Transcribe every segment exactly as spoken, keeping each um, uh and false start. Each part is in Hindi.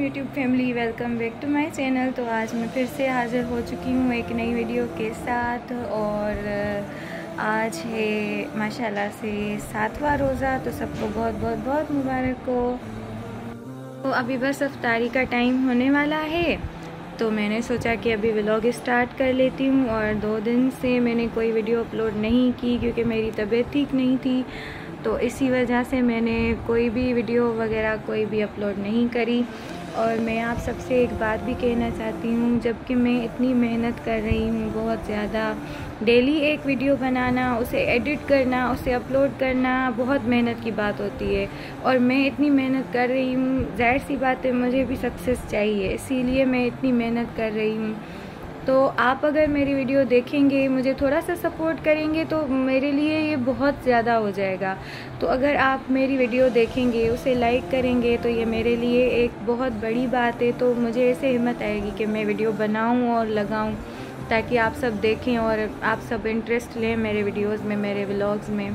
YouTube family, welcome back to my channel. तो आज मैं फिर से हाज़िर हो चुकी हूँ एक नई वीडियो के साथ। और आज है माशाल्लाह से सातवां रोज़ा, तो सबको बहुत बहुत बहुत मुबारक हो। तो अभी बस इफ्तारी का टाइम होने वाला है, तो मैंने सोचा कि अभी व्लॉग स्टार्ट कर लेती हूँ। और दो दिन से मैंने कोई वीडियो अपलोड नहीं की क्योंकि मेरी तबीयत ठीक नहीं थी, तो इसी वजह से मैंने कोई भी वीडियो वगैरह कोई भी अपलोड नहीं करी। और मैं आप सबसे एक बात भी कहना चाहती हूँ, जबकि मैं इतनी मेहनत कर रही हूँ बहुत ज़्यादा, डेली एक वीडियो बनाना, उसे एडिट करना, उसे अपलोड करना बहुत मेहनत की बात होती है। और मैं इतनी मेहनत कर रही हूँ, जाहिर सी बात है मुझे भी सक्सेस चाहिए, इसीलिए मैं इतनी मेहनत कर रही हूँ। तो आप अगर मेरी वीडियो देखेंगे, मुझे थोड़ा सा सपोर्ट करेंगे, तो मेरे लिए ये बहुत ज़्यादा हो जाएगा। तो अगर आप मेरी वीडियो देखेंगे, उसे लाइक करेंगे, तो ये मेरे लिए एक बहुत बड़ी बात है। तो मुझे ऐसे हिम्मत आएगी कि मैं वीडियो बनाऊं और लगाऊं, ताकि आप सब देखें और आप सब इंटरेस्ट लें मेरे वीडियोज़ में, मेरे व्लॉग्स में।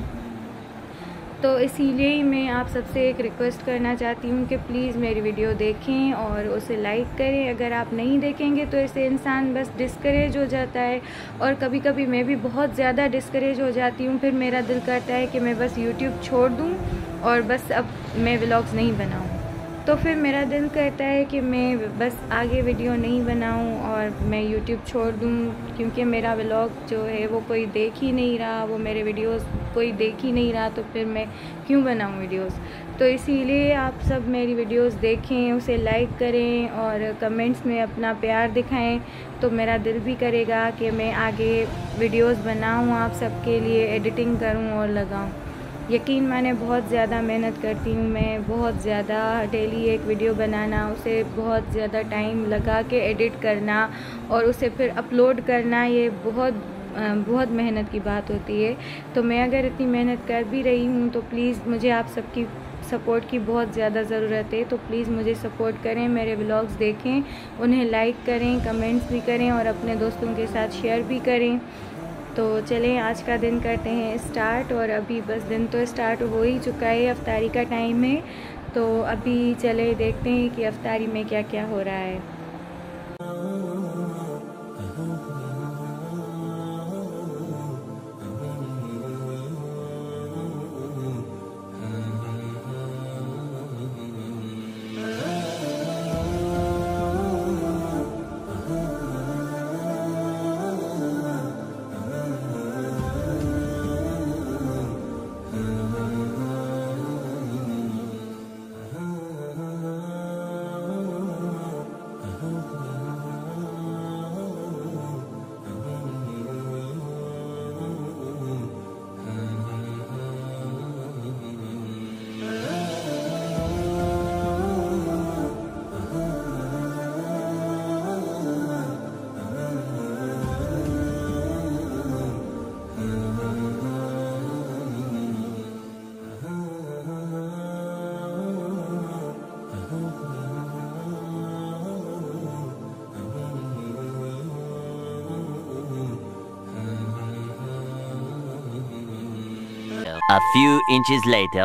तो इसीलिए ही मैं आप सबसे एक रिक्वेस्ट करना चाहती हूँ कि प्लीज़ मेरी वीडियो देखें और उसे लाइक करें। अगर आप नहीं देखेंगे तो ऐसे इंसान बस डिस्करेज हो जाता है, और कभी कभी मैं भी बहुत ज़्यादा डिस्करेज हो जाती हूँ। फिर मेरा दिल करता है कि मैं बस यूट्यूब छोड़ दूँ और बस अब मैं व्लॉग्स नहीं बनाऊँ। तो फिर मेरा दिल करता है कि मैं बस आगे वीडियो नहीं बनाऊं और मैं यूट्यूब छोड़ दूं, क्योंकि मेरा व्लॉग जो है वो कोई देख ही नहीं रहा, वो मेरे वीडियोस कोई देख ही नहीं रहा, तो फिर मैं क्यों बनाऊं वीडियोस। तो इसीलिए आप सब मेरी वीडियोस देखें, उसे लाइक करें और कमेंट्स में अपना प्यार दिखाएं, तो मेरा दिल भी करेगा कि मैं आगे वीडियोस बनाऊं, आप सबके लिए एडिटिंग करूं और लगाऊं। यकीन माने बहुत ज़्यादा मेहनत करती हूँ मैं, बहुत ज़्यादा, डेली एक वीडियो बनाना, उसे बहुत ज़्यादा टाइम लगा के एडिट करना और उसे फिर अपलोड करना, ये बहुत बहुत मेहनत की बात होती है। तो मैं अगर इतनी मेहनत कर भी रही हूँ, तो प्लीज़ मुझे आप सबकी सपोर्ट की बहुत ज़्यादा ज़रूरत है। तो प्लीज़ मुझे सपोर्ट करें, मेरे व्लॉग्स देखें, उन्हें लाइक करें, कमेंट्स भी करें और अपने दोस्तों के साथ शेयर भी करें। तो चलें आज का दिन करते हैं स्टार्ट। और अभी बस दिन तो स्टार्ट हो ही चुका है, अफ्तारी का टाइम है, तो अभी चले देखते हैं कि अफ्तारी में क्या क्या हो रहा है। A few inches later.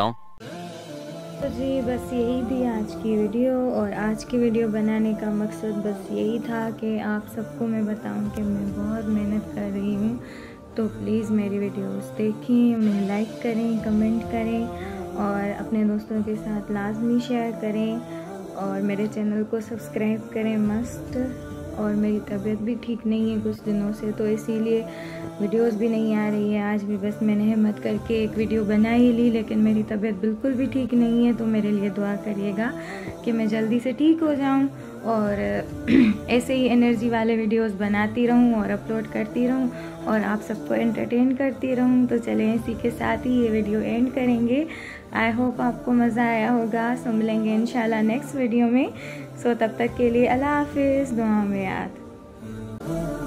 तो जी बस यही थी आज की वीडियो, और आज की वीडियो बनाने का मकसद बस यही था कि आप सबको मैं बताऊं कि मैं बहुत मेहनत कर रही हूं। तो प्लीज़ मेरी वीडियोस देखें, उन्हें लाइक करें, कमेंट करें और अपने दोस्तों के साथ लाजमी शेयर करें, और मेरे चैनल को सब्सक्राइब करें मस्त। और मेरी तबीयत भी ठीक नहीं है कुछ दिनों से, तो इसीलिए वीडियोस भी नहीं आ रही है। आज भी बस मैंने हिम्मत करके एक वीडियो बना ही ली, लेकिन मेरी तबीयत बिल्कुल भी ठीक नहीं है। तो मेरे लिए दुआ करिएगा कि मैं जल्दी से ठीक हो जाऊं और ऐसे ही एनर्जी वाले वीडियोस बनाती रहूं और अपलोड करती रहूं और आप सबको एंटरटेन करती रहूं। तो चलें इसी के साथ ही ये वीडियो एंड करेंगे। आई होप आपको मज़ा आया होगा। सो मिलेंगे इंशाल्लाह नेक्स्ट वीडियो में। सो तब तक के लिए अल्लाह हाफिज़, दुआ में याद।